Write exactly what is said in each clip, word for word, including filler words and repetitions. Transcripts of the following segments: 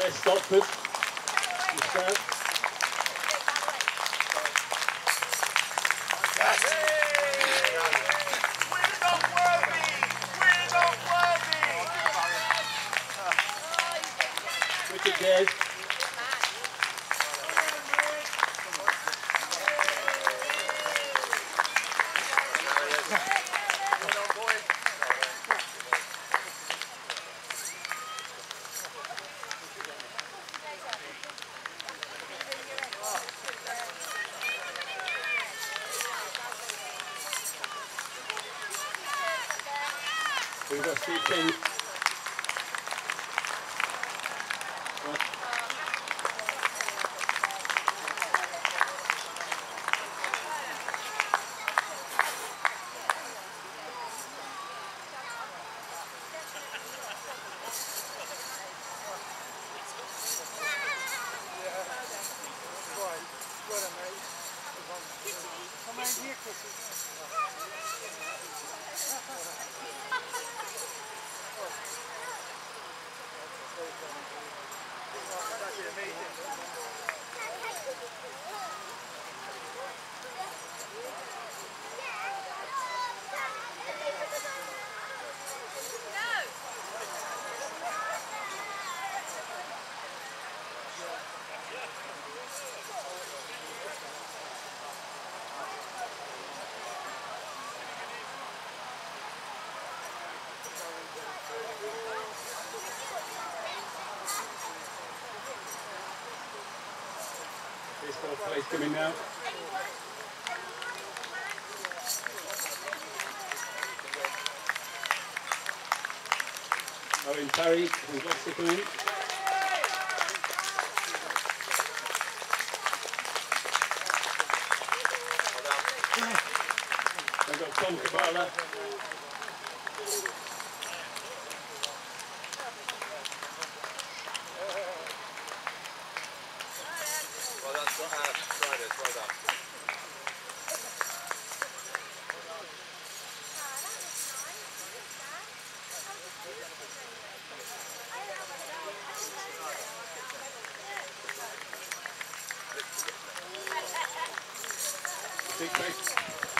West Stopford. Richard Gez. We've got Steve King. Come on here, Chrissy. This fourth place coming now. Owen Parry from Gloucester coming in. We've got Tom Kabbalah. Well done, Riders, well done. Big place.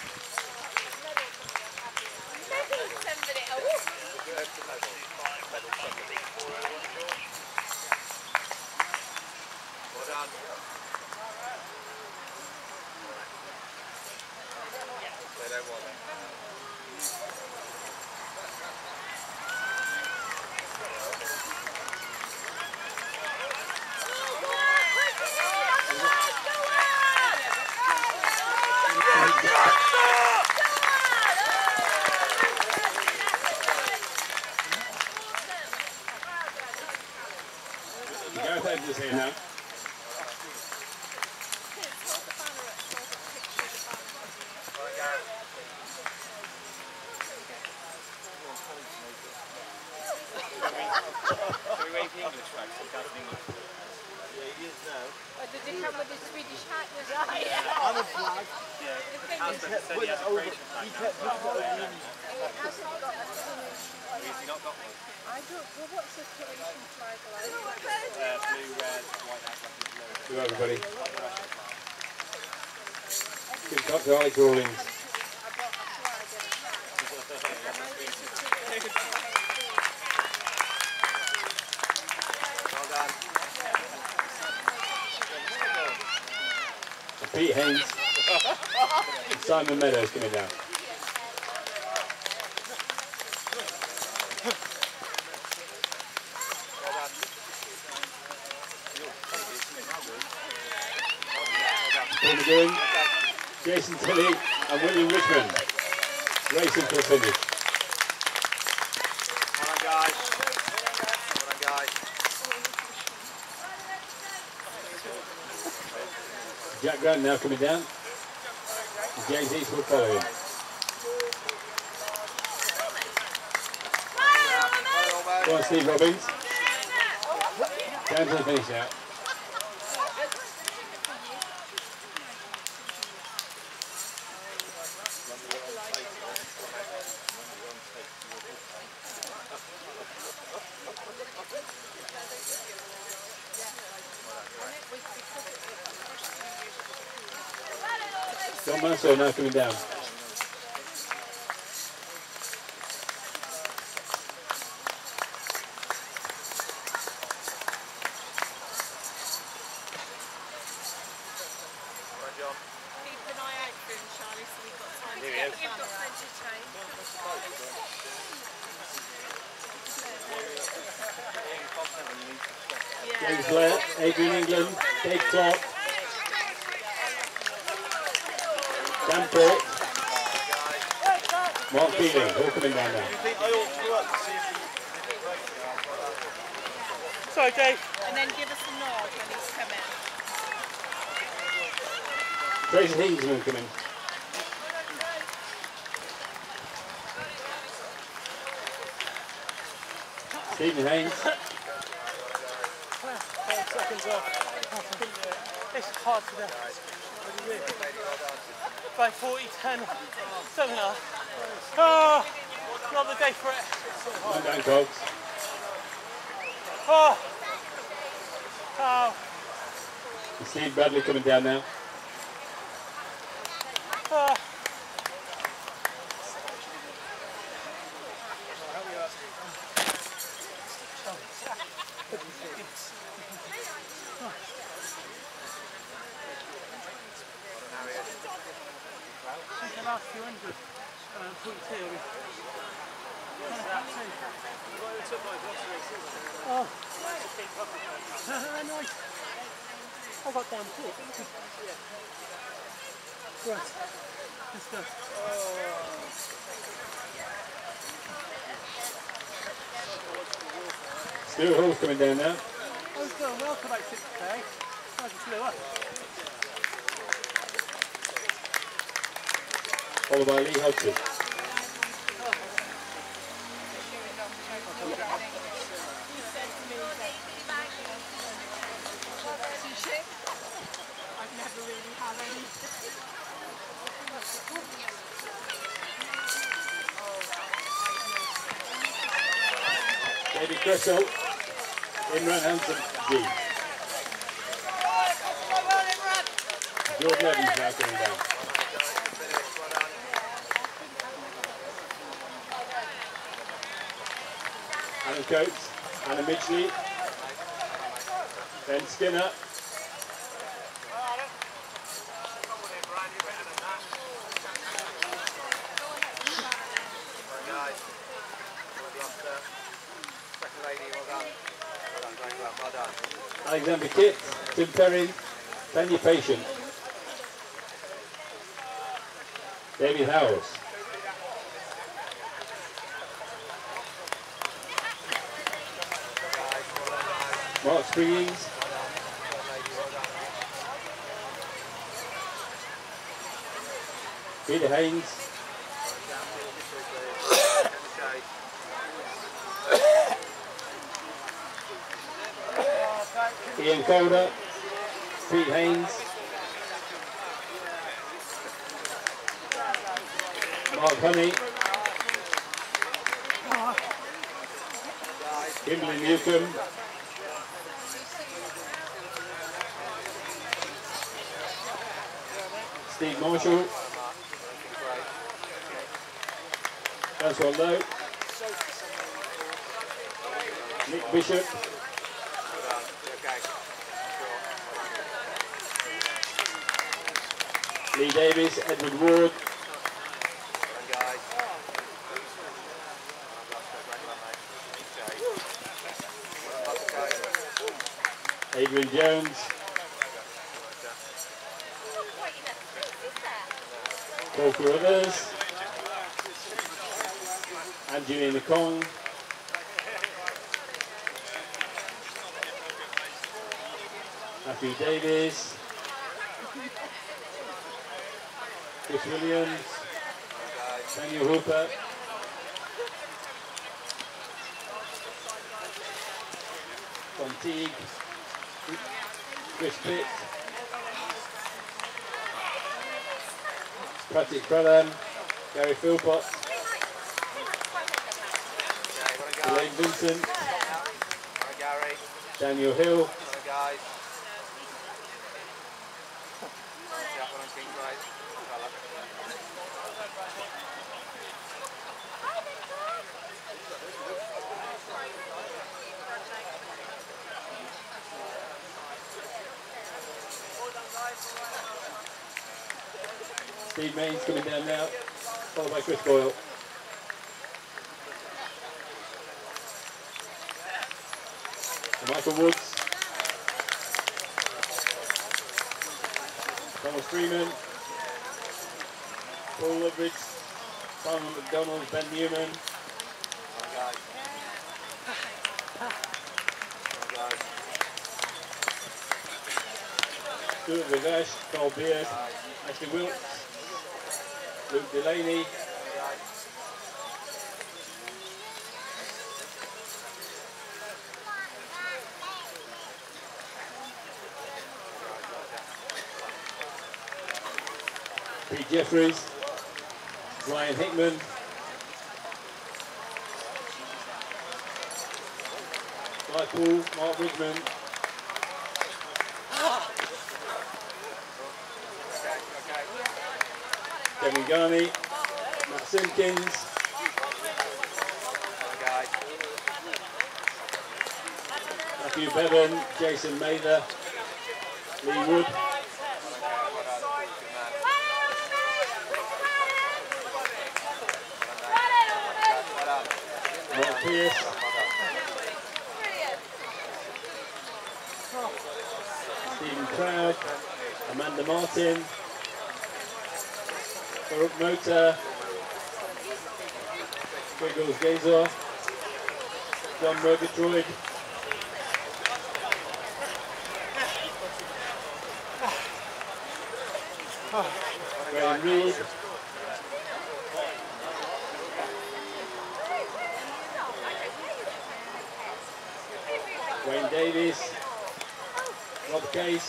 Well done. They don't want it. Gareth Edwards is here now. Can we wave the English flag so he does an English flag? Yeah, he is now. Oh, did he come with his Swedish hat yesterday? I'm a flag. Yeah, The has thing to is, said he has a Croatian flag He now. kept looking at the he hasn't got a Finnish. Has he not got one? I don't. Well, what's the Croatian flag like? Uh, blue, red, white, has like his logo. To everybody. Good shot to Alex Rawlings. I bought a flag and a hat. And I used to take it. Well done. And Pete Haynes. And Simon Meadows coming down. Paul McGowan, Jason Tilley and William Richmond racing for the finish. Well done, guys. Well done, guys. Jack Grant now coming down. And James Eastwood following. Go on, Steve Robbins. Down to the finish now. Don Manso now coming down. Keep an eye out for him, Charlie, so we've got time to Here he get is. the You've got camera out. plenty of time. James Yeah. Blair, Adrian England, Dave Clark, Dan Port, Mark Feeling, all coming down now. I ought to go up to see if Sorry, Dave. And then give us a nod when he's come in. Tracy Hingsman coming. Stephen Haynes, Ten seconds off. It's hard today. five forty, ten, something like that. Oh, not the day for it. one down Cogs, Oh, oh, and Steve Bradley coming down now. oh. The last few hundred, uh, point two. Oh, nice. I got down to it. Right, let's go. Stuart Hall's coming down now. I was going well for about six K. I just flew up. Followed by Lee Hodgson. I've never really had any. David Cresswell, Imran Hansen, G. George Evans now coming down. Alan Coates, Anna Midgley, Ben Skinner, Alexander Kitt, Tim Perry, Tanya Patient, David Howells, Mark Springings, Peter Haynes, Ian Calder, Pete Haynes, Mark Honey, Kimberly Newcomb, Steve Marshall, Francois Lowe, Nick Bishop, Lee Davis, Edward Ward, Adrian Jones, Paul Carruthers, Angelina Kong, Matthew Davies, Chris Williams, Daniel Hooper, Tom Teague, Chris Pitt, Patrick Crellan, Gary Philpott, Elaine Vincent, Daniel Hill, Steve Mains coming down now, followed by Chris Boyle. And Michael Woods. Thomas Freeman. Paul Woodbridge. Simon McDonald, Ben Newman. Stuart Vivesh, Carl Beard, Ashley Wilkes, Luke Delaney, Pete Jeffries, Ryan Hickman, Guy Poole, Mark Bridgman, Kevin Garney, Matt Simpkins, Matthew Bevan, Jason Mather, Lee Wood, Mark Pierce, Stephen Proud, Amanda Martin, Baruch Mota, Gregor Gazor, John Murgatroyd, Graham Reed, Wayne Davies, Rob Case,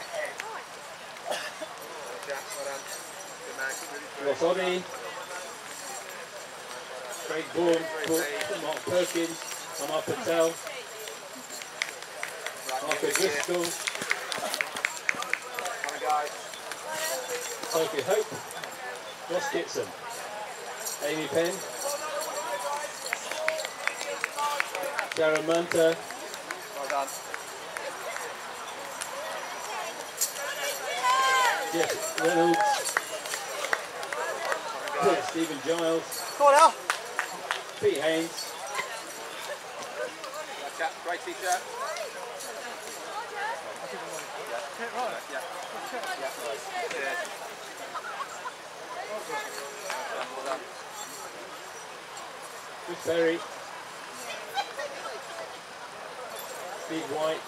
Ross Oddy, Craig Bourne, Mark Perkins, Amar Patel, Marco Driscoll, Sophie Hope, Ross Kitson, Amy Penn, Sharon Manta, Jeff Reynolds, Stephen Giles, Pete Haynes, great t-shirt. Chris Berry, Steve White,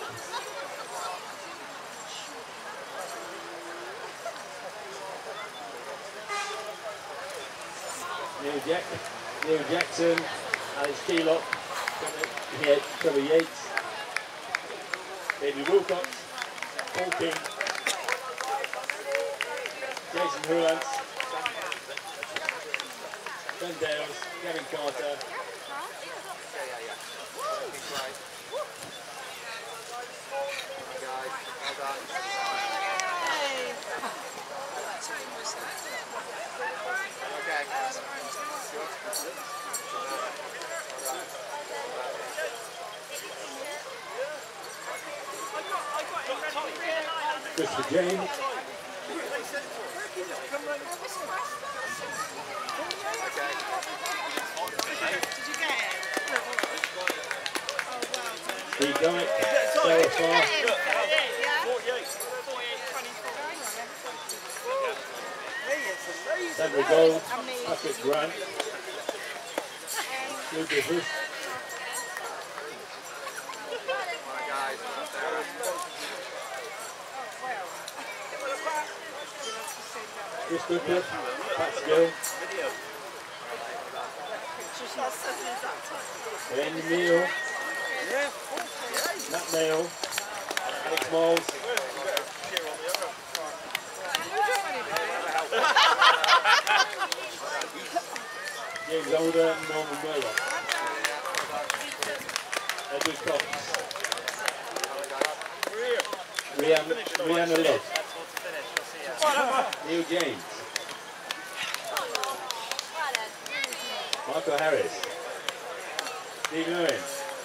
Neil, Jack, Neil Jackson, Alex Keelock, Trevor, Trevor Yates, David Wilcox, Paul King, Jason Hurlance, Ben Dales, Gavin Carter, Christopher James, Steve Dyke, Sarah Farr, Sandra Gold, Patrick Grant, Lucas Huth, Chris Cooper, Pat Skill, Andy Neal, Matt Nail, Alex Miles, James Older, Norman Murdoch, Edward Cox, Rihanna, Rihanna Love, Neil James, Michael Harris. Stephen Owen.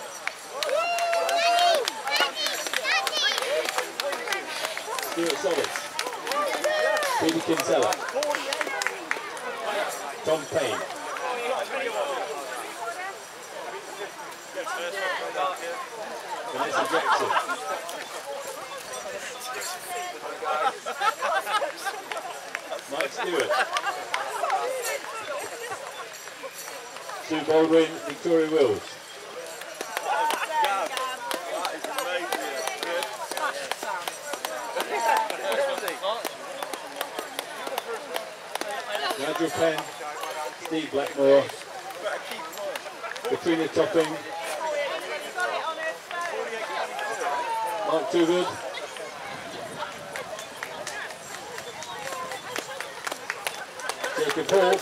Stuart Solis. Peter Kinsella. Tom Payne. Vanessa Jackson. Mike Stewart. Sue Baldwin, Victoria Wills. Nigel Penn, Steve Blackmore, Katrina Topping, Mark Toogood, Jacob Hall,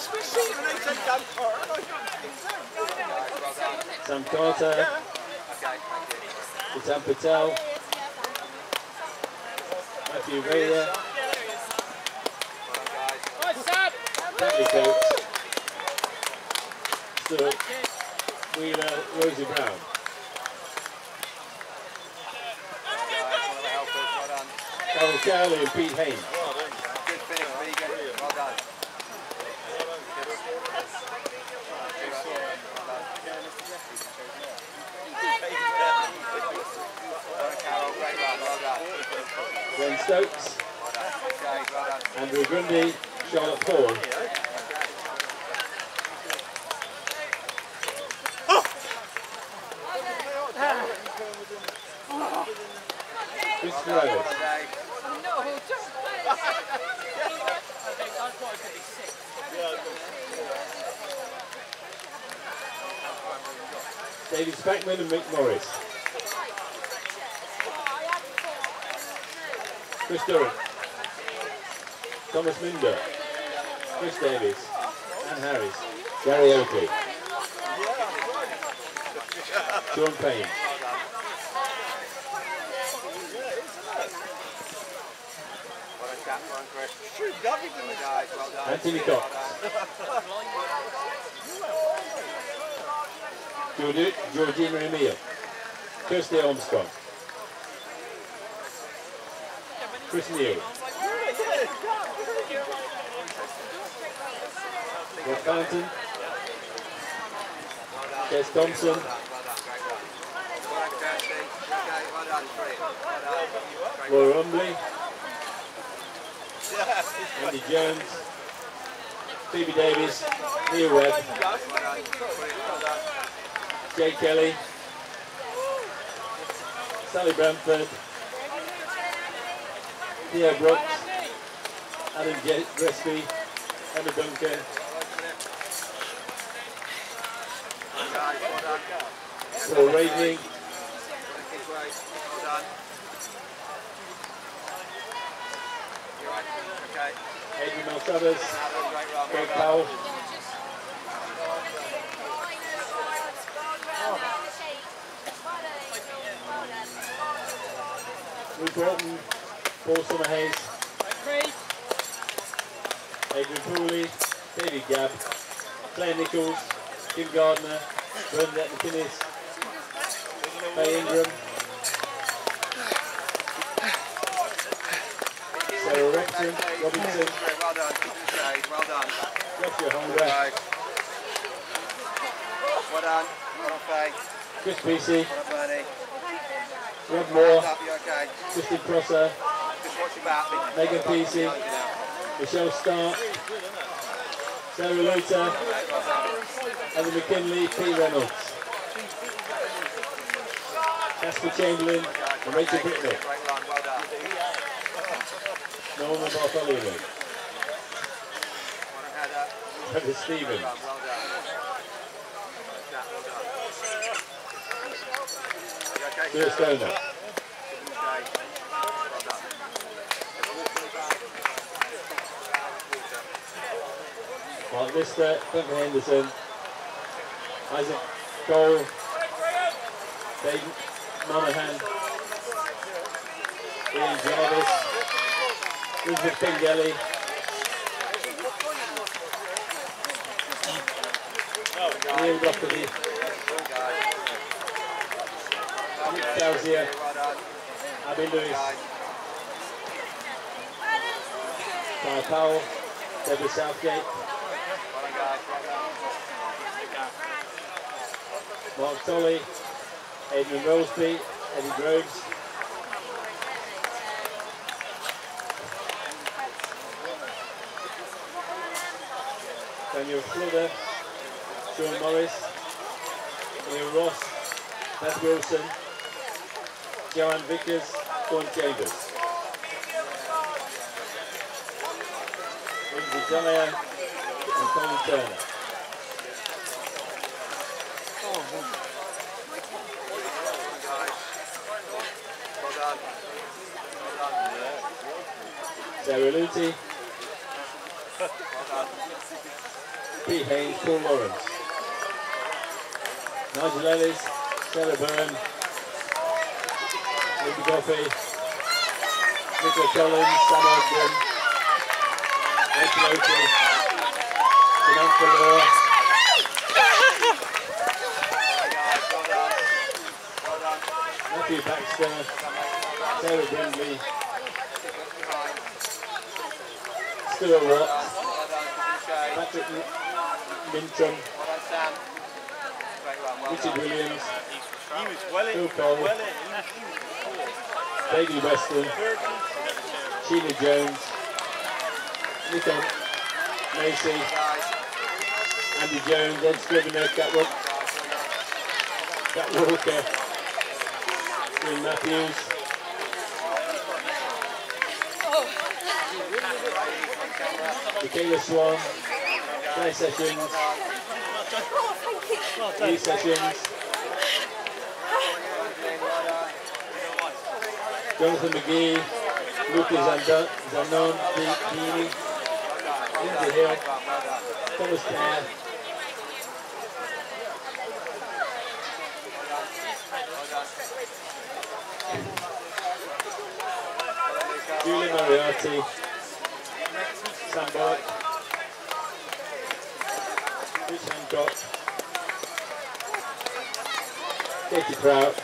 Sam Carter, Itam Patel, Matthew Vader, Bradley Coates, Stuart Wheeler, Rosie Brown. Carol Cowley and Pete Haynes. Good finish, Vegan. Well done. Glenn Stokes, Andrew Grundy, Charlotte Paul. Christopher Ellis. David Spackman and Mick Morris. Chris Durrant. Thomas Minder. Chris Davis. Anne Harris. Gary Oakley. Sean Payne. Anthony Cox. Georgina Emile. Kirsty Armstrong. Chris Neal. Rob Fountain. Jess Thompson. Laura Umbley. Andy Jones. Phoebe Davies. Neil Webb. Jay Kelly. Sally Bramford. Theo Brooks. Adam Gillespie. Emma Duncan. Paul Ravening. Adrian Maltravers. Greg Powell. Luke Broughton. Paul Summerhays. Adrian Pooley. David Gabb. Claire Nichols. Kim Gardner. Bernadette McInnes. Faye Ingram. Sarah Repton. Robinson. Well done. Well done. Joshua Holder. Well done. Well done, Faye. Chris Peacey. Well done, Bernie. Rob Moore. Up, you okay? Kristen Prosser. Just watch your back. Megan Peacey. Michelle Stark. Sarah Luter. Heather McKinley. Pete Reynolds. Casper Chamberlain and Rachel Brittany. Great run. Well done. Norman Bartholomew. Well done, Heather. Trevor Stevens. Well done. Well done. You okay? Stuart Stoner. Okay. Well done. Mark Lister. Duncan Henderson. Isaac Cole. Dave Monahan. Ian Jarvis. Elizabeth Pingelly. Neil Doherty, Nick Tauzier, Abby Lewis, Kyle Powell, Deborah Southgate, Mark Tolley, Adrian Roseby, Eddie Groves, Daniel Fludder, Sean Morris, Neil Ross, Beth Wilson, Joanne Vickers, Dawn Chambers, Lindsay Dyer and Colin Turner. Sarah Luty, Pete Haynes, Paul Lawrence, Nigel Ellis, Sarah Byrne, Linda Goffey, Nicola Collins, Sam Ogden, Rachel Oakley, Samantha Law, Matthew Baxter, Sarah Brindley, Stuart Watts, Patrick Mintrum, Richard Williams, Phil Cole, David Weston, Sheila Jones, Nico Macy, Andy Jones, Ed Scrivener, Cat Walker, Ian Matthews, Michaela Swan, Claire Sessions, Lee Sessions, Jonathan McGee, Lucas Zanon, Dini, Lindsay Hill, Thomas Kerr, Julie Moriarty, Sam Bullock, Rich Hancock, Katie Prout,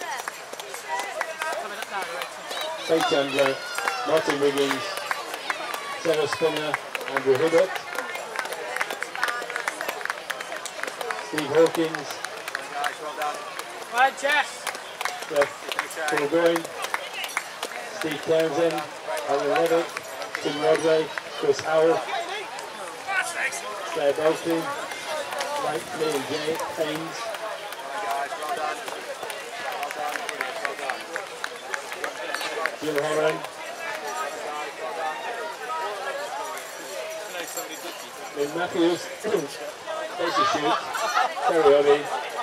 Faye Chandler, Martin Wiggins, Sarah Spinner, Andrew Hibbert, Steve Hawkins, Right, Jess. Jeff Burgoyne, Steve Townsend, Alan Levitt, Tim Rodway, Chris Howell, Claire Bolton, Mike Lee and Jay Haynes, Jill Horan, Lynn Matthews, Stacey Shute, Terry Oddie,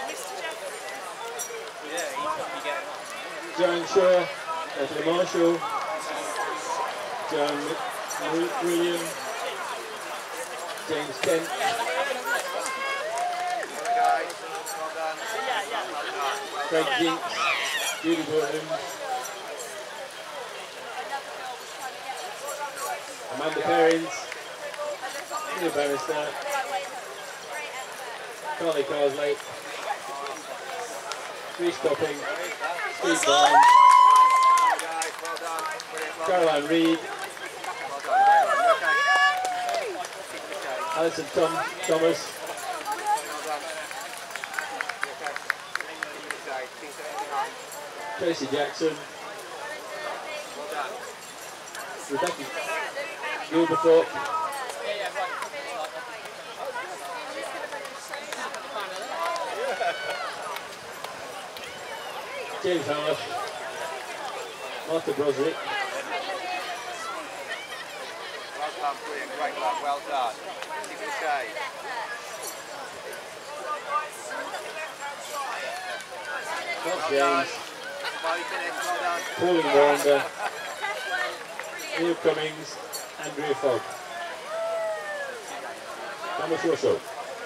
Joan Shaw, Natalie Marshall, John William, James Kent, Craig Jinks, Judy Williams, Amanda Perrins, Neil Bannister, Carly Carslake, Reece Topping, Steve Barnes, Caroline Reid, Alison Tom Thomas, Tracy Jackson, Rebecca Gilberthorpe, James Harsh, Martha Broderick, Well done, brilliant, great luck, well done. Keep it shade. Bob James, Well done. Pauline Wander, Neil Cummings, Andrea Fogg, Thomas Russell,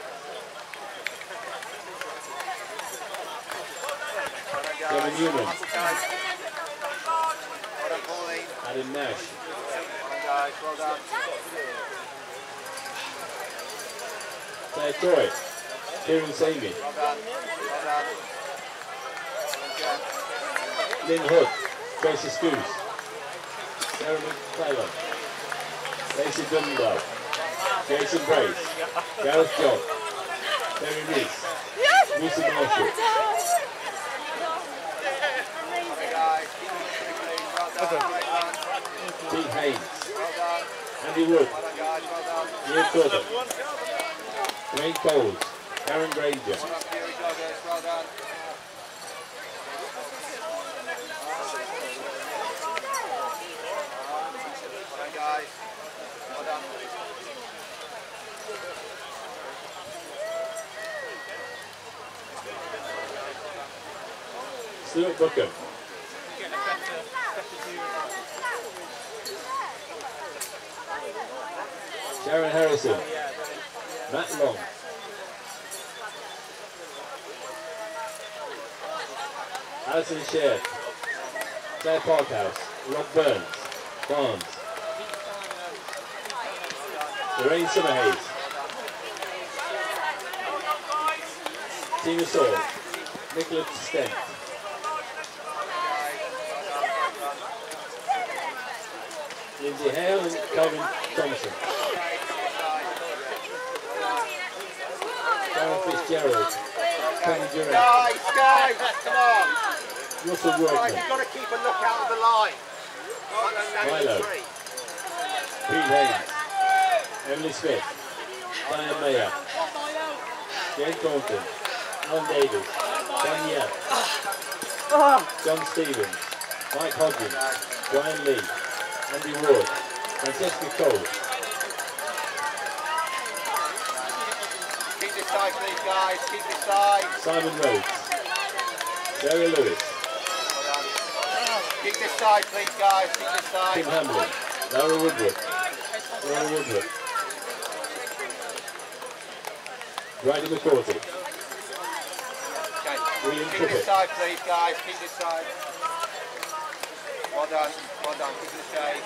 Kevin Newman, Well done, Pauline. Adam Nash, Well done, guys, well done. Claire Troy, Kieran Samey. Well done. Well done. Lynn Hood. Tracy Scoos. Sarah McClellan. Lacey Dunbar. Jason Brace. Gareth John. Terry Reese. Lucy Marshall. Pete Haynes. Andy Wood. Neil Corbett. Wayne Coles. Karen Granger. Well done. Guys, well done. Stuart Booker. Sharon Harrison. Matt Long. Alison Sher. Claire Parkhouse. Rob Burns. Barnes. Lorraine Summerhays. Tina Saul. Nicola Stent. Lindsay Hale and Calvin Thompson. Darren Fitzgerald. Tony Durant. Guys, guys, come on. Russell Guys, Workman. you've got to keep a look out of the line. Milo. Pete Haynes. Emily Smith. Diane Mayer. Jane Thornton. Alan Davis. Dan Yap. John Stevens. Mike Hodgins. Brian Lee. Andy Ward. Francesca Cole. Keep this side, please, guys. Keep this side. Simon Rhodes. Sarah Lewis. Keep this side, please, guys. Keep this side. Tim Hamlin. Laura Woodward. Laura Woodward. Bridie McCourty. Okay. William Keep this Trippett. side, please, guys. Keep this side. Well done. Well done. Keep this side.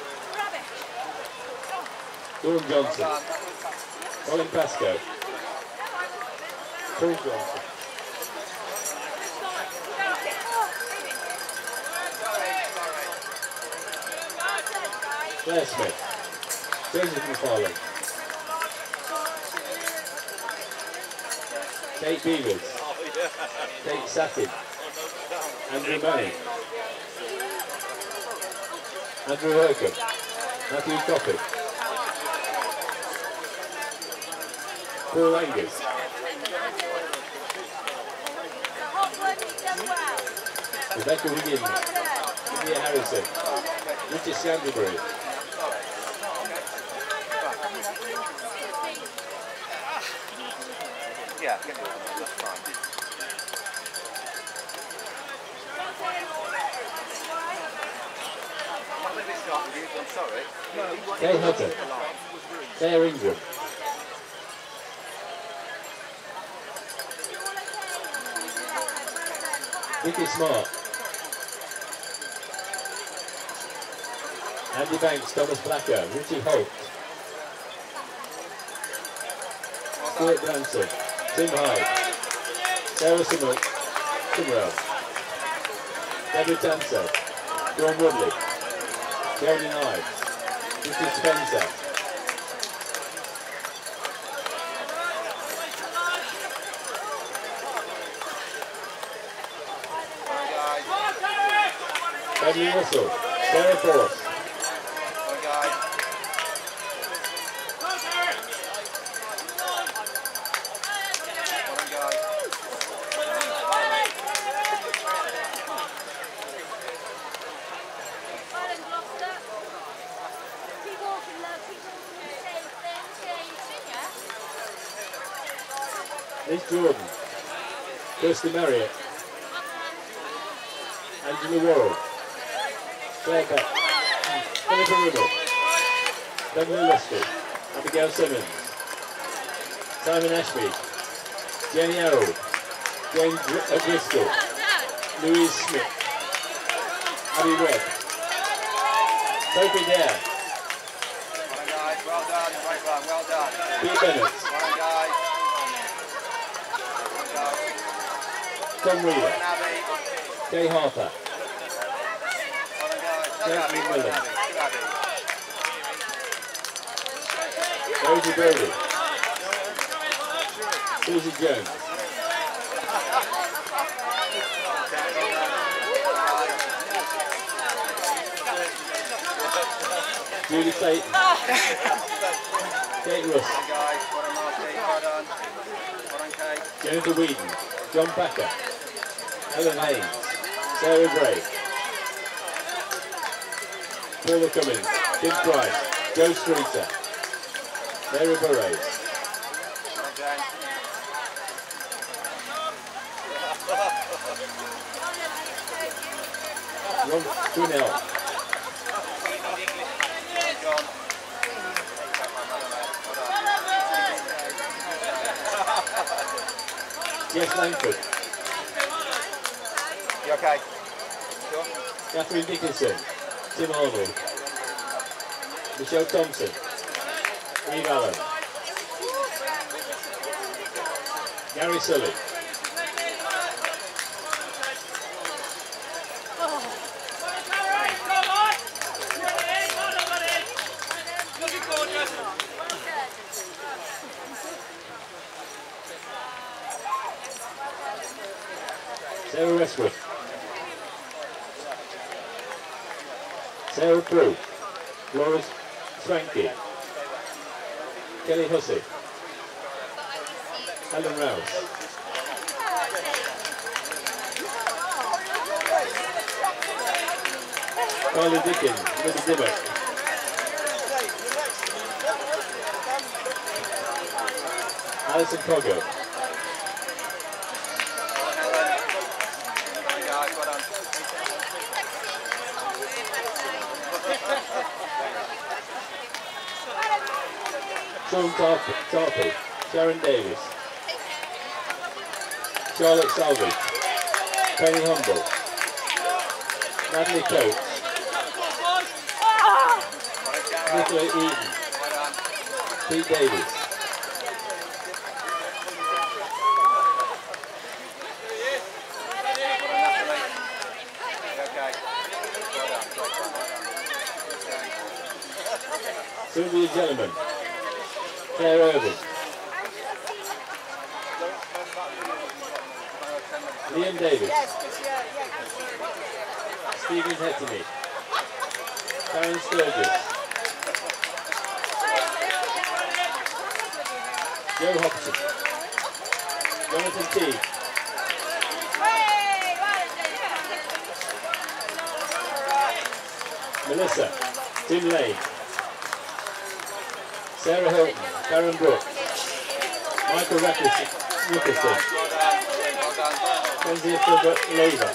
Dawn Well Johnson. done. Colin Pascoe. Paul Johnson. Claire Smith. Joseph McFarlane. Kate Beavers. Kate Satin. Andrew Manning. Andrew Hercombe. Matthew Coffey. Paul Angus. Rebecca Wiggins. India Harrison. Richard Sandberry. Yeah, get it. That's fine. I'm a bit shocked with you, I'm sorry. Kay Hutter. Claire Ingram. Vicky Smart. Andy Banks, Thomas Blacker, Richie Holt. Stuart Branson. Tim Hyde. Sarah Summer. Summerell. Deborah Tanser. John Woodley. Geraldine Ives. Richard Spencer. Beverly Russell. Sarah Force. Well, guys. Well, guys. Liz Jordan. Kirsty Marriott. Angela Worrell. Claire Beck. Philippa Riddle. Beverly Lusty. Abigail Simmons. Simon Ashby. Jenny Harold. Jane Gr- uh, Bristol. Louise Smith. Abby Webb. Sophie Dare. Well, guys. Well done. Right one. Well done. Pete Bennett. Well, guys. Tom Reader. Well done, Abby. Kay Harper. Well done, guys. Well done, Jasmine Abby. Well done, Miller. Abby. Good, Abby. Rosie Brody. Susie Jones. Julie Clayton. Kate Russ. Well done, guys. Well done, Marty. Well done. Well done, Kate. Jennifer Whedon. John Packer. Helen Haynes. Sarah Gray. Paula Cummings. Tim Price. Joe Streeter. Mary Burrows. Well done, Jane. Ron Quinnell. John. Jess Langford. You okay? Sure? Catherine Dickinson. Tim Arnold. Michelle Thompson. Eve Allen. Gary Sully. Sarah Westwood. Sarah Prue. Laura Swanky. Kelly Hussey. Helen Rouse. Carly Dickens. Libby Dimmock. Alison Coggo. Guys, well done. Sean Tarpey. Tarpey. Sharon Davis. Charlotte Salvage. Penny Humble. Natalie Coates. Nicola Eden. Well done. Pete Davis. Okay. Well done. Well done. Sylvia Gentleman. Claire Irving. Liam Davis. Stephen Hettany. Karen Sturgis. Joe Hobson. Jonathan Teague. Melissa. Tim Lane. Sarah Hilton. Karen Brooks. Michael Rickerson. Well done. Well done. Kenzie Filbert Laver.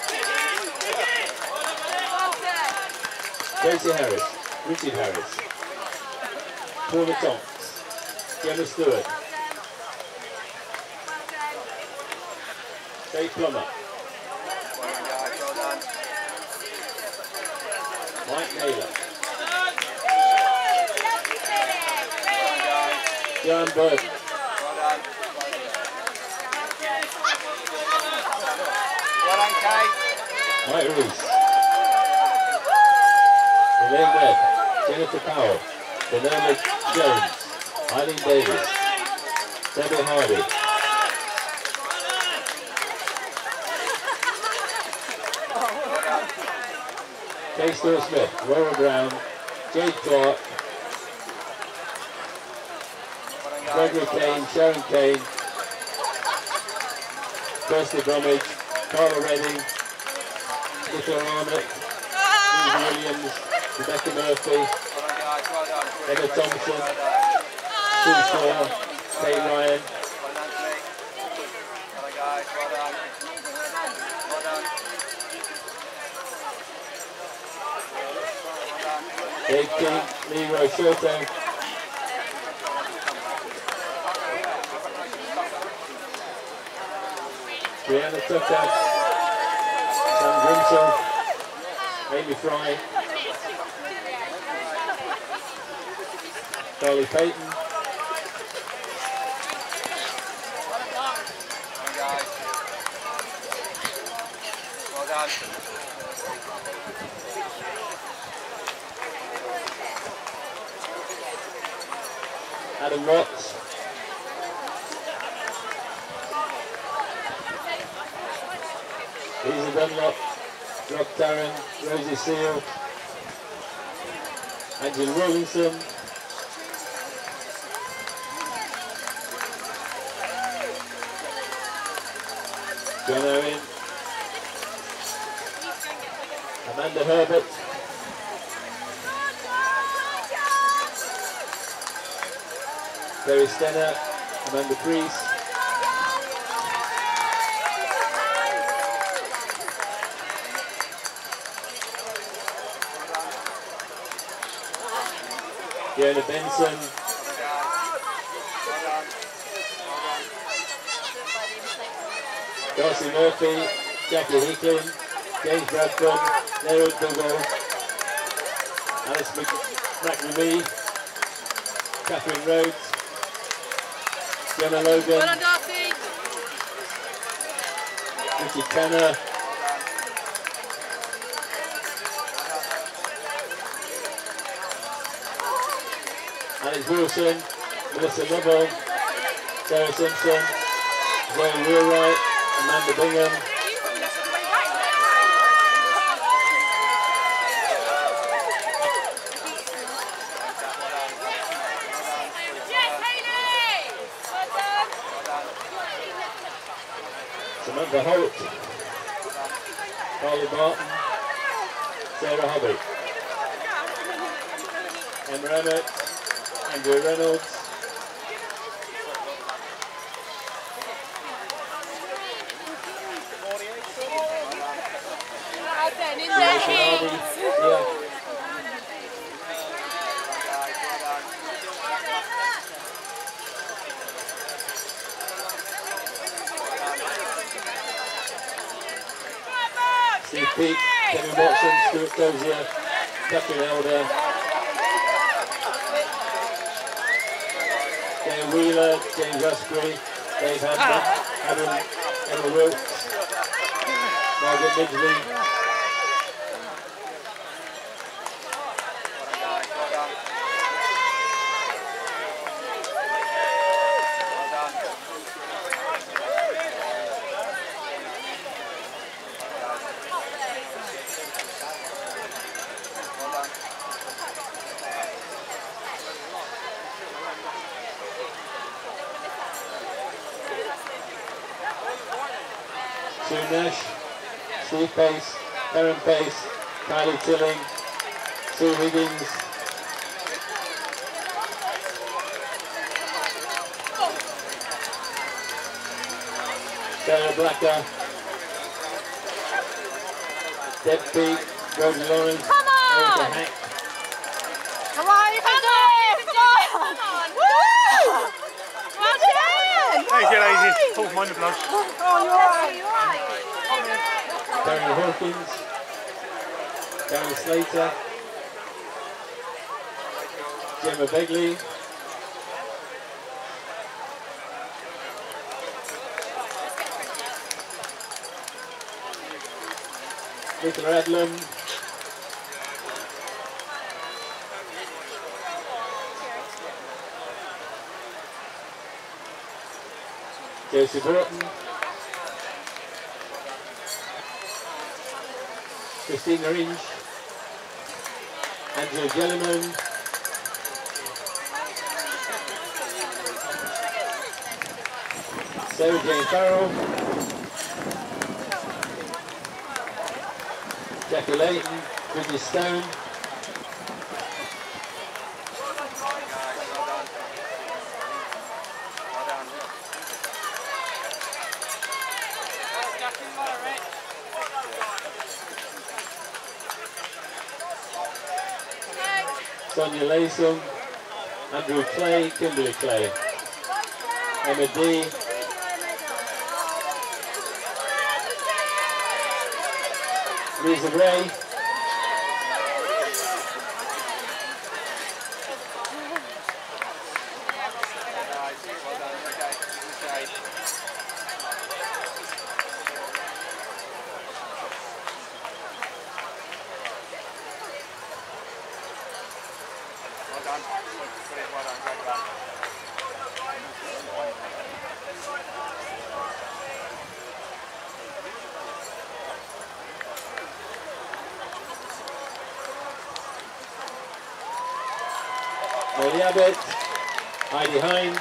Tracy Harris. Richard Harris. Paula Tonks. Gemma Stewart. Kate Plummer. Well done, guys. Well done. Mike Naylor. Well done, guys. John Burton. Well done. Well done, Kate. Mike Reese. Elaine Webb. Jennifer Powell. Benona Jones. Eileen Davis. Debbie Hardy. Kay Stewart Smith. Laura Brown. Jade Clark. Well done, guys. Gregory Kane. Sharon Kane. Kirsty Bromwich. Carla Redding. Nicola Arnott. Louise Williams. Rebecca Murphy. Well done, guys. Well done. Emma Thompson. Well done. Sue Sawyer. Kate Ryan. Well done, Kate. Well done, guys. Well done. Well done. Well done. Dave King. Leroy Shorto. Brianna Tucker. Sam Grimsell. Amy Fry. Charlie Payton. Well done, guys. done. Adam Watts. Lisa Dunlop, Rob Tarrant, Rosie Seal, Angela Rawlinson, John Owen, Amanda Herbert, Barry Stenner, Amanda Priest, Fiona Benson, Darcy Murphy, Jackie Heaklin, James Bradford, Gerald Dougal, Alice McNamee, Catherine Rhodes, Gemma Logan, Well done, Darcy. Richard Tanner, Alex Wilson, Melissa Lovell, Sarah Simpson, Zoe Wheelwright, Amanda Bingham, Samantha Holt, Carly Barton, Sarah Hobby, Emma Emmett, Andrew Reynolds, In the Hardy, heat. yeah. Steve Peake, Kevin Watson, Stuart Dozier, Catherine Elder, Dale Wheeler, James Asprey, Dave Hamden, Adam, Emma Wilkes, Margaret Midgley, Sue Nash, Steve Pace, Karen Pace, Kylie Tilling, Sue Higgins, Sarah Blacker, Deb Peake, Rosie Lawrence, Come on! Erica Hack, Come on, you can do it! Come on! Woo! Well done! Thank you, ladies. Pulls mine the blood. Oh, you're alright. You're alright. Darren Hawkins, Darren Slater, Gemma Begley, Nicola Adlam, Joseph Horton, Christina Inch, Angela Jelliman, Sarah Jane Farrell, Jackie Layton, Bridget Stone, Sonia Layson, Andrew Clay, Kimberly Clay, Emma D, Lisa Ray, Brilliant, well done, great run. Molly Abbott, Heidi Hind,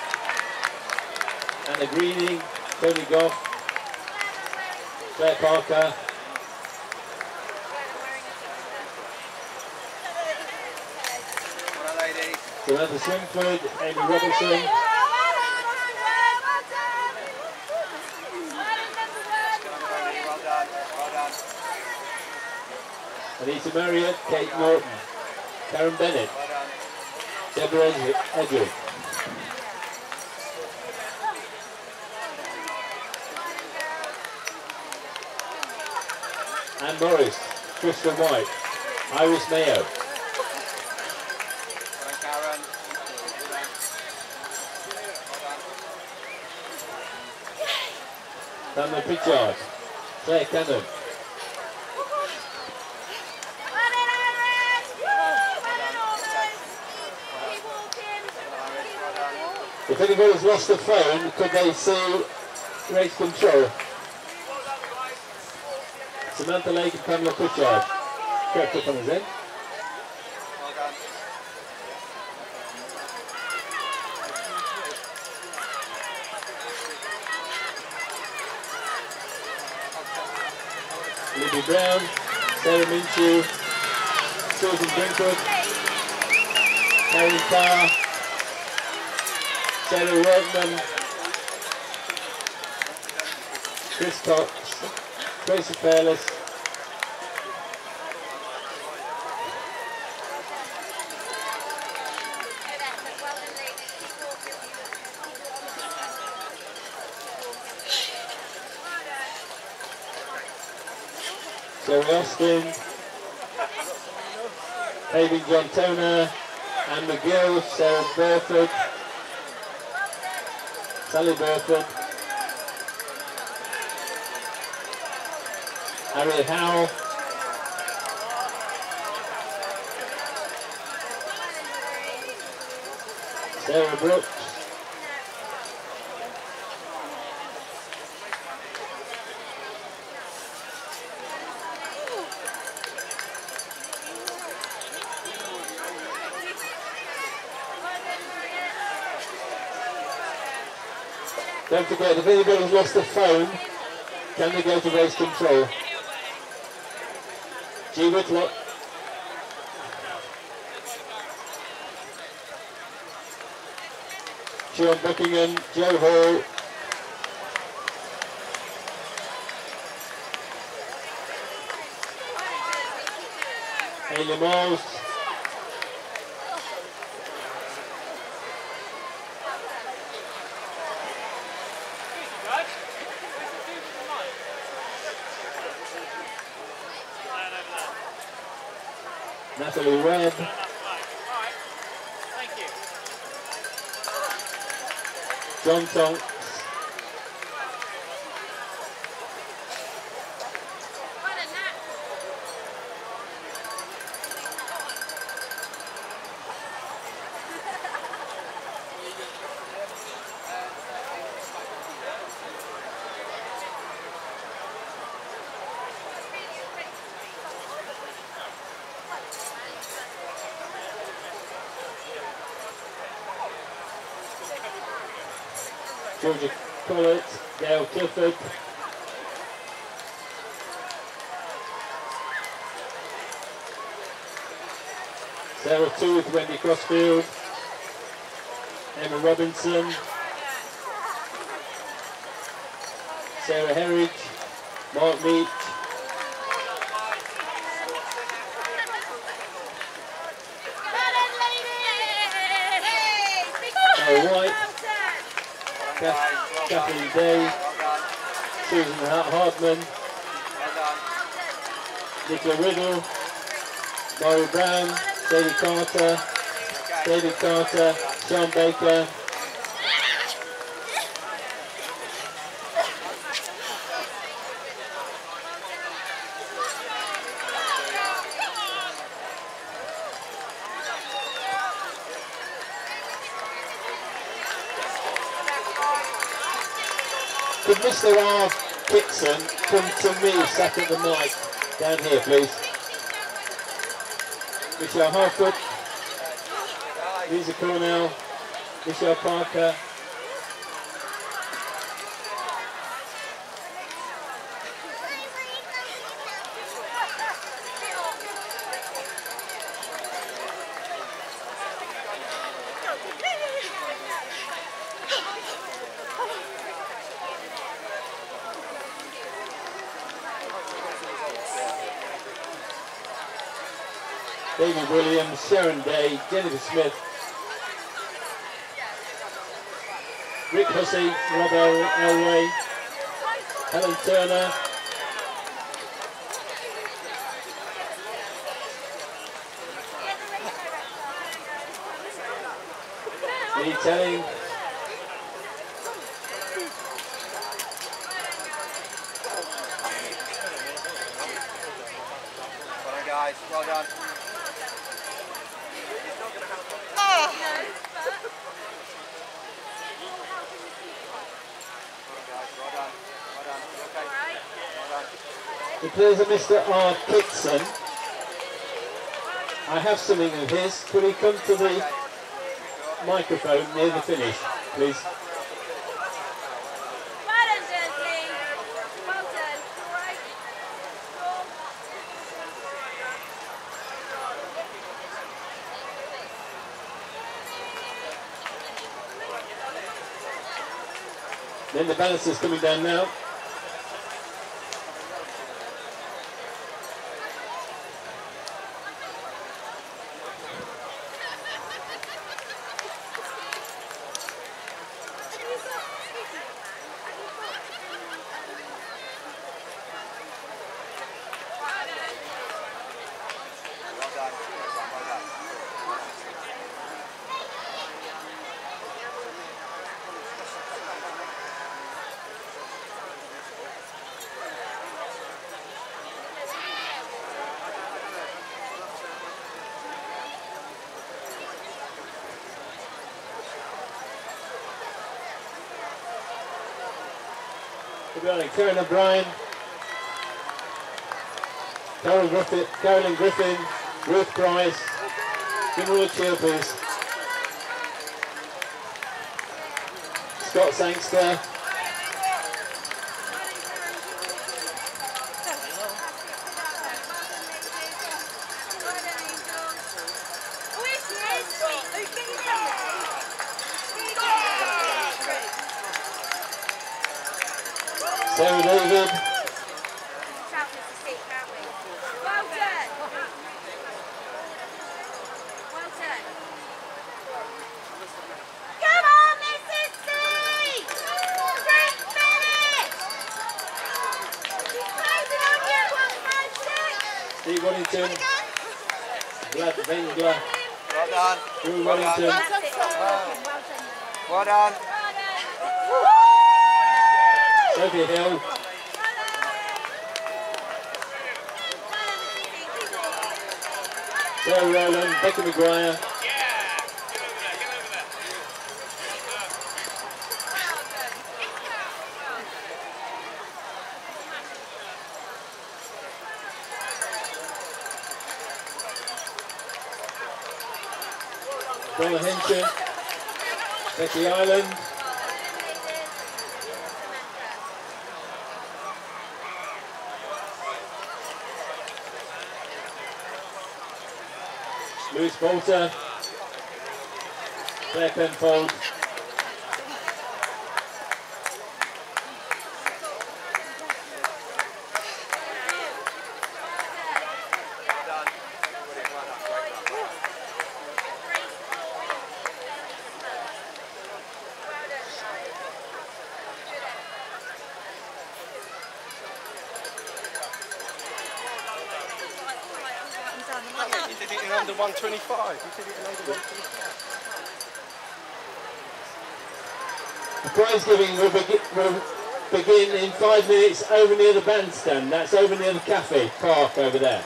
Anna Greening, Tony Goff, Claire Parker, Well done, ladies. Samantha Swinford, Amy Robertson, Well done, well done. Anita Marriott, Kate Norton, Karen Bennett, Well done. Deborah Ed- Edgewood, Anne Morris, Krista White, Iris Mayo, Well done, Karen. Well done. Well done. Daniel Pritchard, Claire Cannon, if anybody's lost the phone, could they see race control? Samantha Lake and Pamela Pritchard. Crept up on his end. Well done. Libby Brown, Sarah Minshew, Susan Brinkwood, Karen Farr, Sarah Workman, Chris Cox, Tracy Fairless, Sarah Austin, Hayden John Toner, Anne McGill, Sarah Burford, Sally Burford, Harriet Howell, Sarah Brooks, don't forget, if anybody's lost a phone, can they go to race control? G. Whitlock, Sean Buckingham, Joe Hall, Hayley Miles, Natalie Webb, Thank you. John Tonks, Georgia Collett, Dale Clifford, Sarah Tooth, Wendy Crossfield, Emma Robinson, Sarah Herridge, Mark Meach, Sarah White, Kath- Kathleen Day, Well done. Susan Ha- Hardman, Well done. Nicola Riddle, Maury Brown, David Carter, Okay. David Carter, Sean Baker, could Mister R. Kitson come to me, sat at the mic down here, please. Michelle Harford, Lisa Cornell, Michelle Parker. David Williams, Sharon Day, Jennifer Smith, Rick Hussey, Rob El Elway, Helen Turner, Lee Telling, Well done, guys. Well done. Declares a Mister R. Kitson. I have something of his. Could he come to the microphone near the finish, please? Well done, Dursley. Well done. All right. Then the banister's coming down now. Karen O'Brien, Carol Griffin, Carolyn Griffin, Ruth Price, General Chilpers, Scott Sangster, Sarah David, Well done. Well done. Come on, Missus C! Six minutes! She's closing on you, one five six! Steve Waddington, Vlad Vengler, Well done. Drew Well Waddington, done. That's it. Well Well done. done. Sophie Hill, Sarah Rowland, Becky McGuire, Donna Henson, Becky Island, Louise Bolter, Claire Penfold, You did it in under one twenty-five. You did it in under one twenty-five. The prize giving will begin, will begin in five minutes over near the bandstand. That's over near the cafe park over there.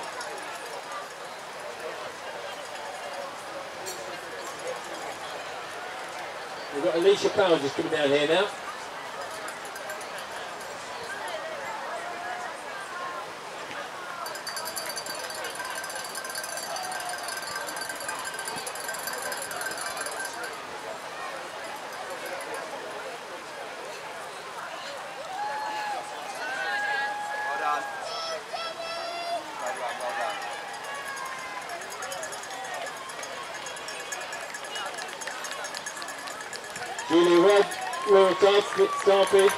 We've got Alicia Powell just coming down here now. Darby. Darby.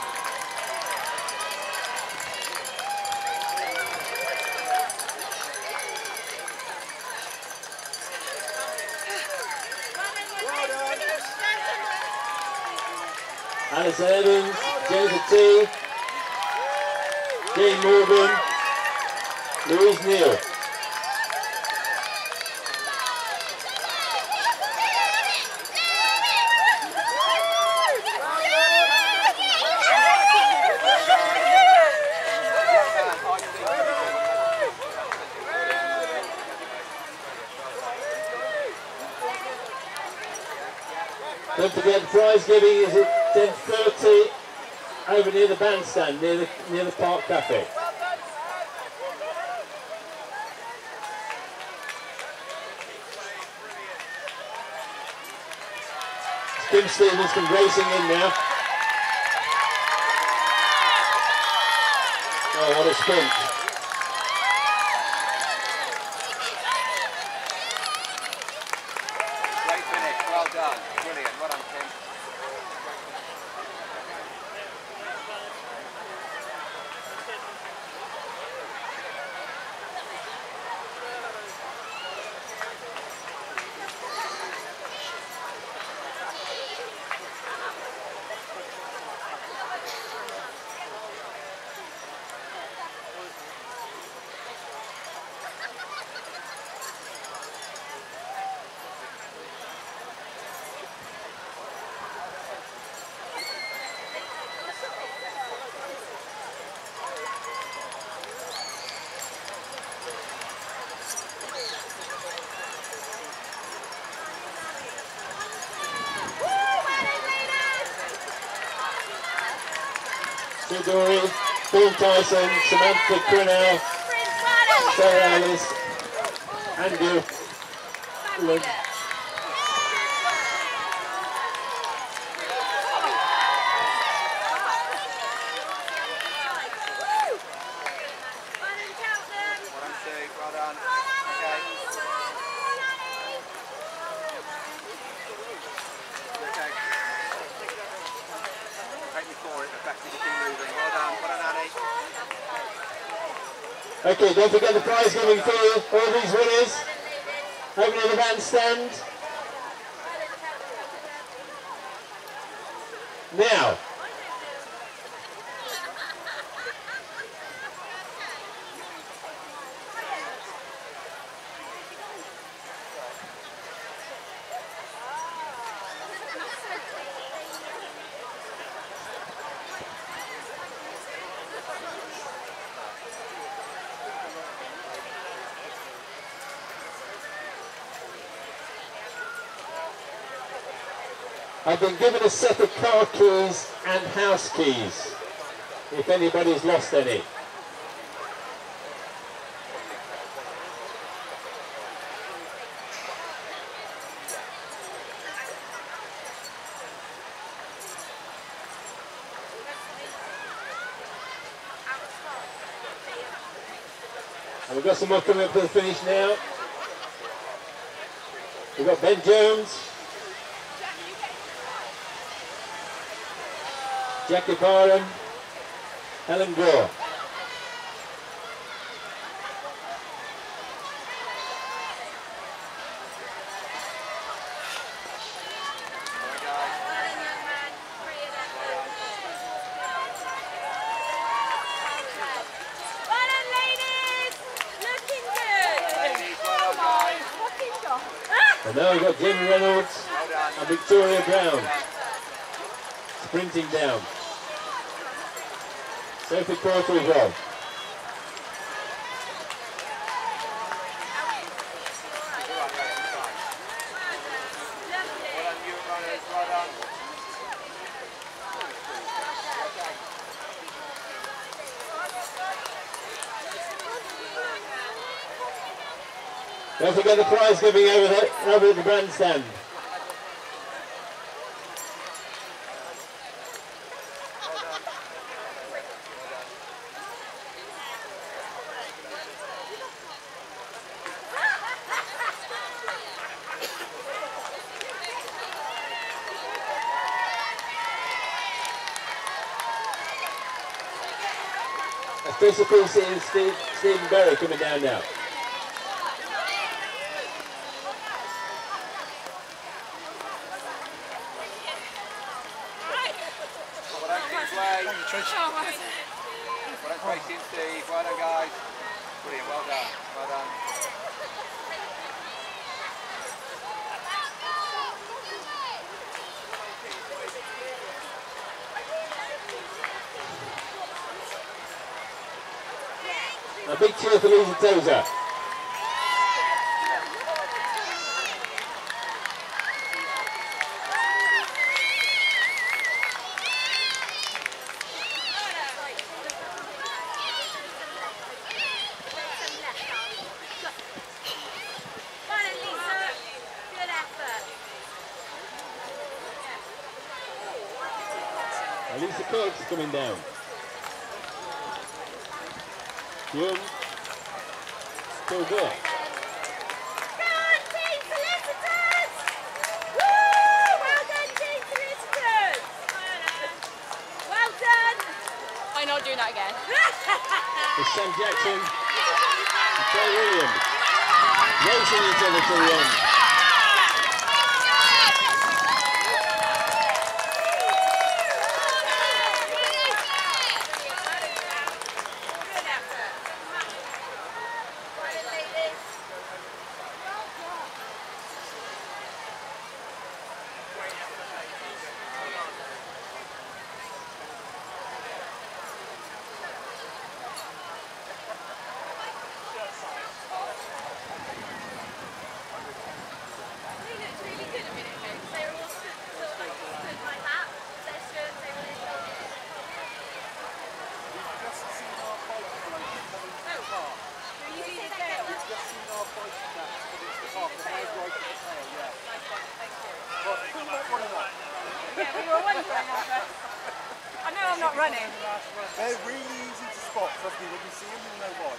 Alice Evans, Jennifer T, Jane Morgan, Louise Neal. Don't forget the prize giving is at ten thirty over near the bandstand, near the near the Park Cafe. Kim Stevens comes racing in now. Oh, what a sprint. Great finish, well done. Brilliant, well done, Kim. Sue Dory, Paul Tyson, Samantha Quinnell, Sarah Ellis, Andrew Lund. Well done. Okay. Okay. Take me for it, effectively keep moving. Well done, well done, Annie. Okay, don't forget the prize giving for all these winners. Over near the bandstand. Now. I've been given a set of car keys and house keys, if anybody's lost any. And we've got some more coming up to the finish now. We've got Ben Jones, Jackie Barham, Helen Gore. And now we've got Jim Reynolds and Victoria Brown sprinting down. Sophie Porter as well. Don't forget the prize giving over, the, over at the bandstand. Crystal Pearce and Steve, Stephen Berry coming down now. Well done, Kingsley. Well done, Tracy and Steve. Well done, guys. Brilliant. Well done. Well done. A big cheer for Lisa Tozer. Lisa Cox coming down. Young. Still good. Go on, team solicitors! Woo! Well done, team solicitors! Well done! I'm not doing that again. It's Sam Jackson and Trey Williams racing each other to the end. I know I'm not running. They're really easy to spot, trust me, when you see them, you'll know why.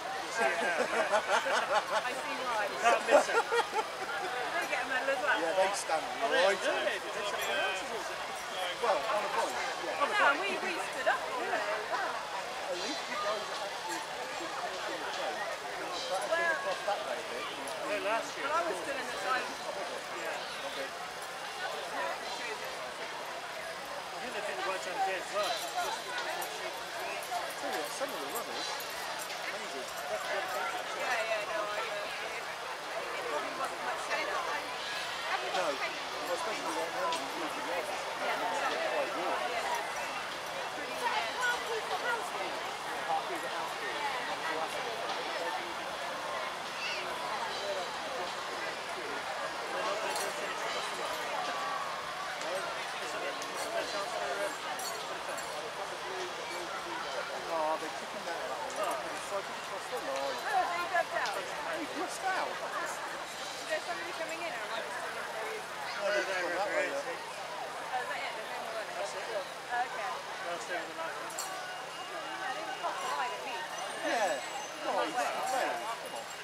I see why. Can't miss it. They get a medal as well. Yeah, they stand Oh, right really? out. Did they say anyone else or was it? Well, on a point, yeah. No, we, we stood up all day. At least you guys are actually been in the train. That had been across that way a bit. No, last year. Well, I was still in the side. Yeah. Okay. I think they think the right time to get as well. Tell you what, some of the runners, amazing. That's the dedication. Yeah, yeah, no, I know. It probably wasn't much said. No, well, especially right now, you're using the office. Yeah, It's quite warm. Oh, they're kicking that out. It's like across the line. Oh, so you dubbed out? You've missed out. Is there somebody coming in or am I just doing it for you? No, they've gone that way, yeah. Oh, is that it? There's no more running? That's it. Okay. Last day of the night. Yeah, they were cross the line at least. Yeah. No, he's well. Come on.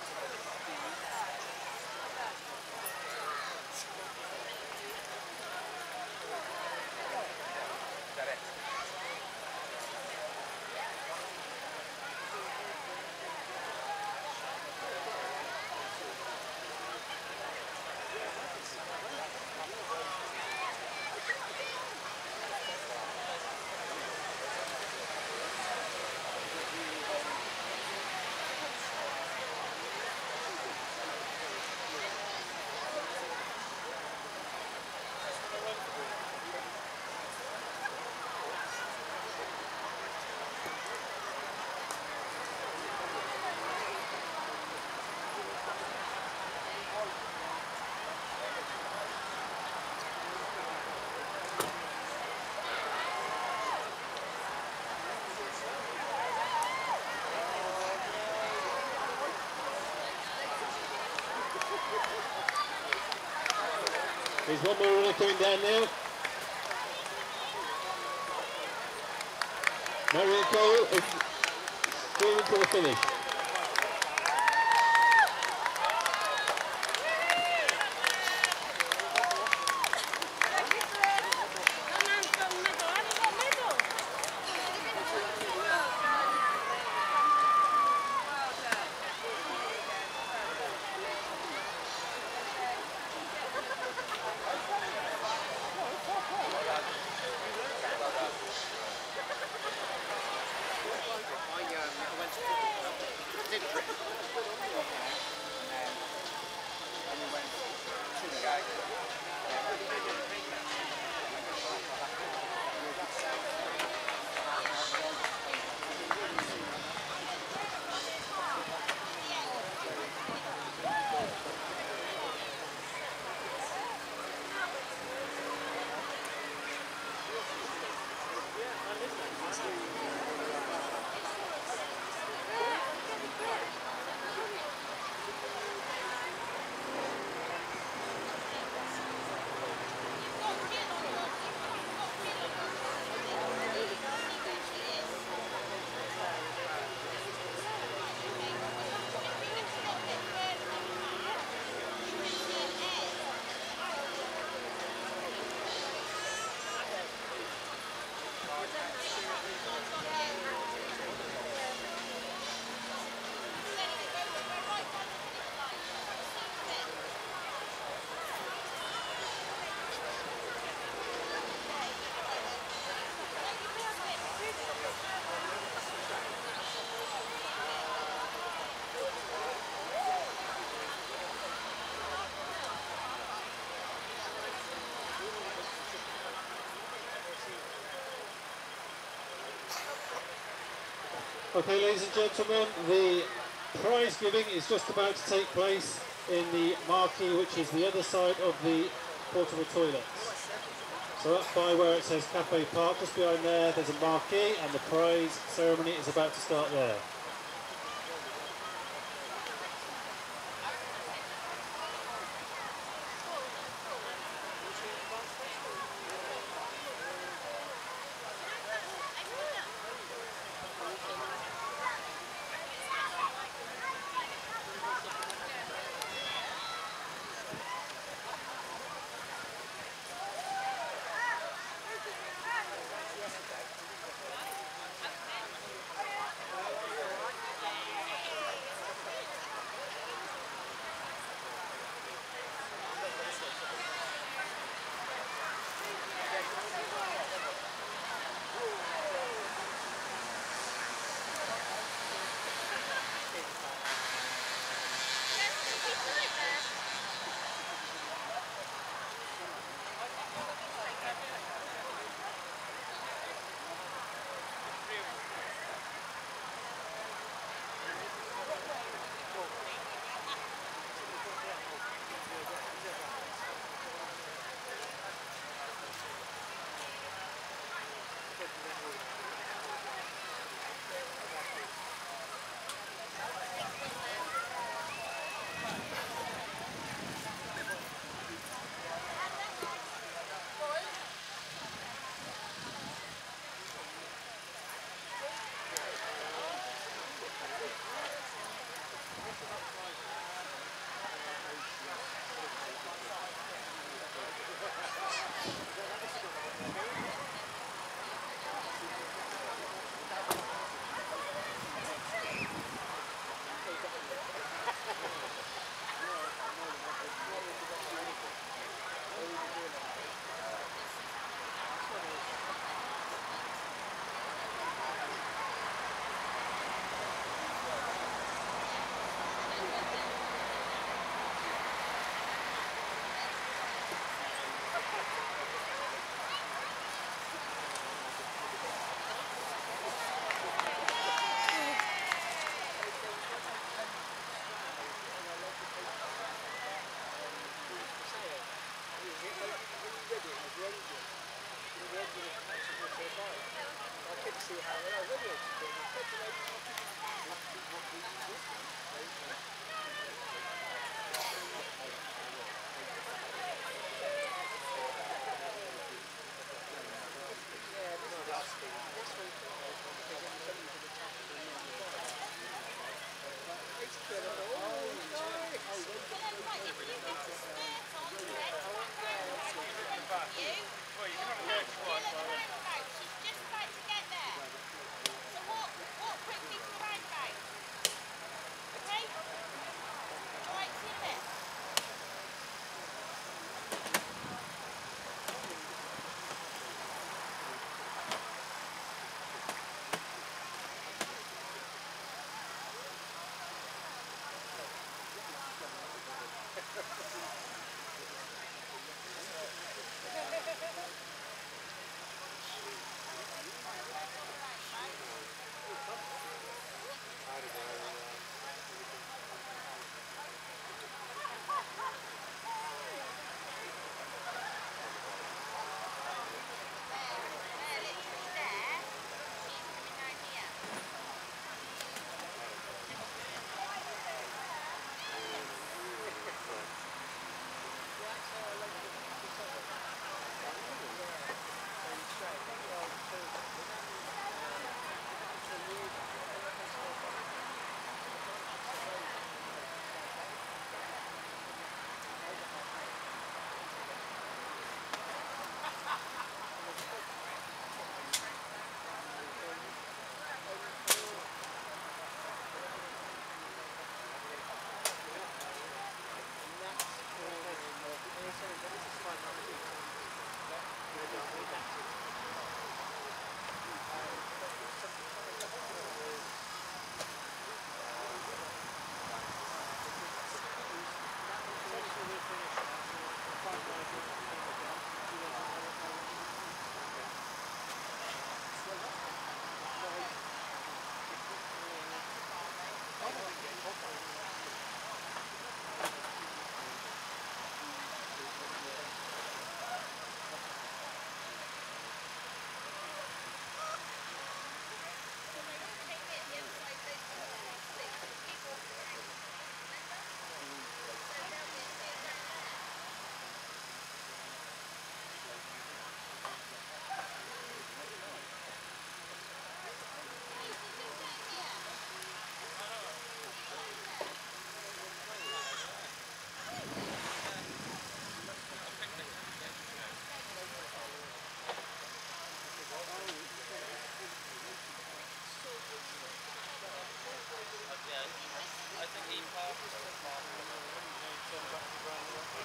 There's one more runner coming down now. Marion Cole is streaming to the finish. Okay, ladies and gentlemen, the prize giving is just about to take place in the marquee, which is the other side of the portable toilets. So that's by where it says Cafe Park. Just behind there, there's a marquee, and the prize ceremony is about to start there.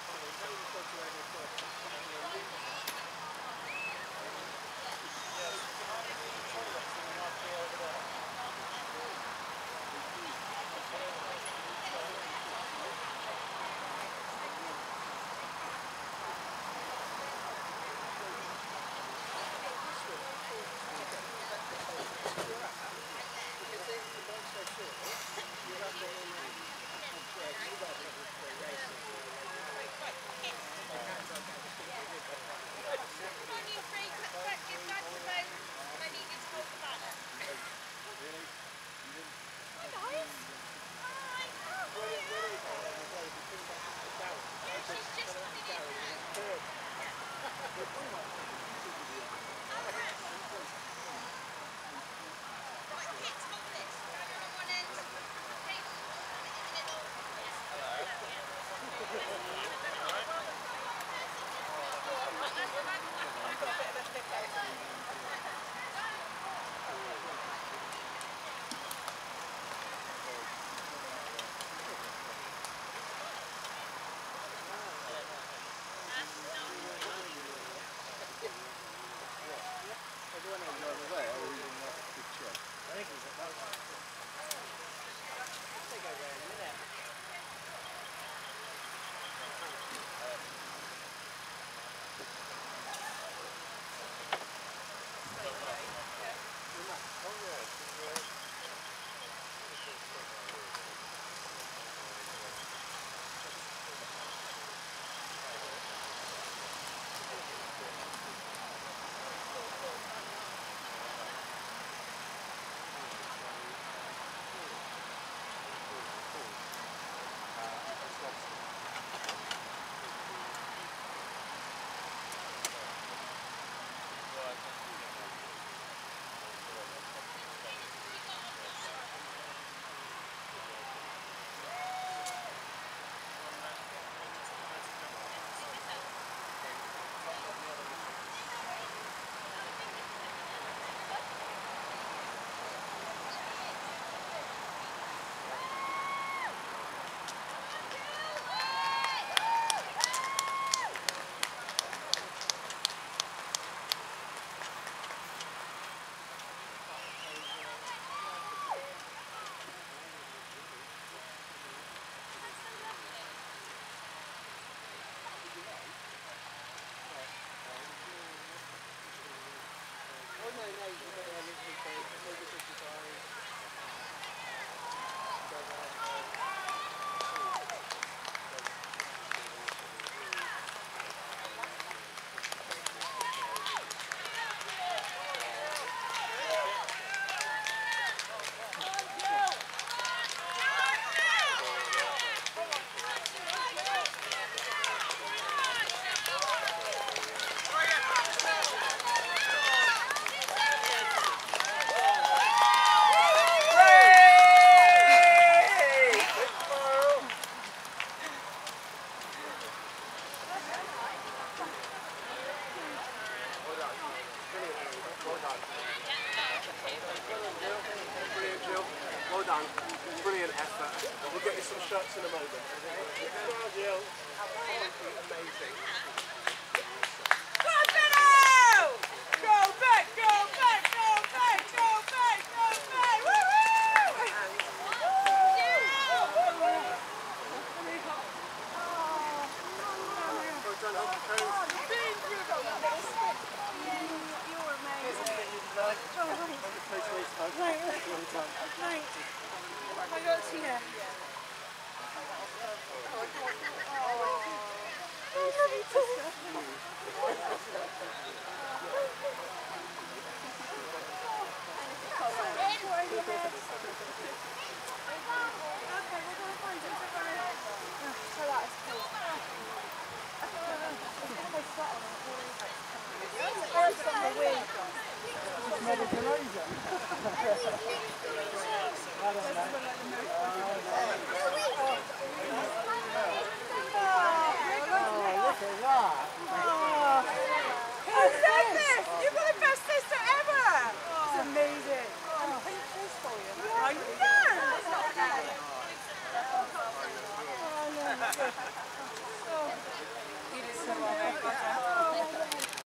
Well done. Brilliant effort. We'll get you some shots in a moment. Well, Jill. Amazing.